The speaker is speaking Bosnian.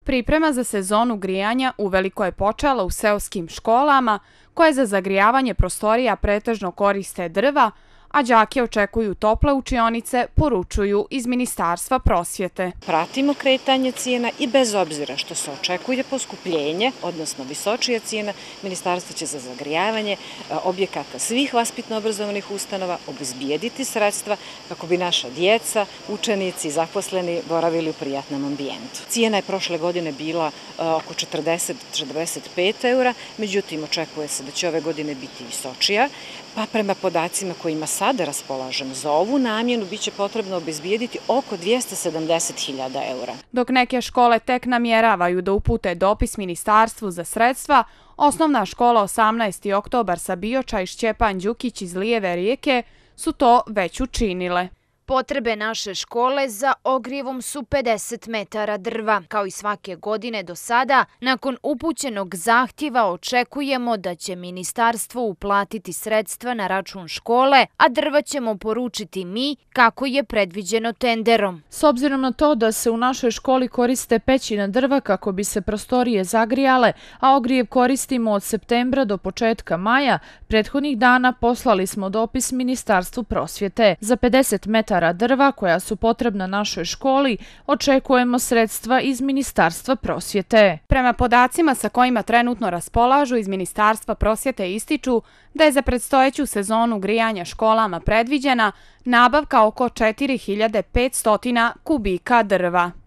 Priprema za sezonu grijanja uveliko je počela u seoskim školama, koje za zagrijavanje prostorija pretežno koriste drva, a đake očekuju tople učionice, poručuju iz Ministarstva prosvjete. Pratimo kretanje cijena i bez obzira što se očekuje poskupljenje, odnosno visočija cijena, Ministarstvo će za zagrijavanje objekata svih vaspitno-obrazovnih ustanova obezbijediti sredstva kako bi naša djeca, učenici i zaposleni boravili u prijatnom ambijentu. Cijena je prošle godine bila oko 40-45 eura, međutim očekuje se da će ove godine biti visočija, pa prema podacima kojima sada raspolažemo za ovu namjenu biće potrebno obezbijediti oko 270.000 eura. Dok neke škole tek namjeravaju da upute dopis Ministarstvu za sredstva, osnovna škola 18. oktobar sa Bioča i Šćepan Đukić iz Lijeve rijeke su to već učinile. Potrebe naše škole za ogrijevom su 50 metara drva. Kao i svake godine do sada, nakon upućenog zahtjeva očekujemo da će ministarstvo uplatiti sredstva na račun škole, a drva ćemo poručiti mi kako je predviđeno tenderom. S obzirom na to da se u našoj školi koriste pećina drva kako bi se prostorije zagrijale, a ogrijev koristimo od septembra do početka maja, prethodnih dana poslali smo dopis Ministarstvu prosvjete. Za 50 metara drva koja su potrebna našoj školi, očekujemo sredstva iz Ministarstva prosvjete. Prema podacima sa kojima trenutno raspolažu iz Ministarstva prosvjete ističu da je za predstojeću sezonu grijanja školama predviđena nabavka oko 4500 kubika drva.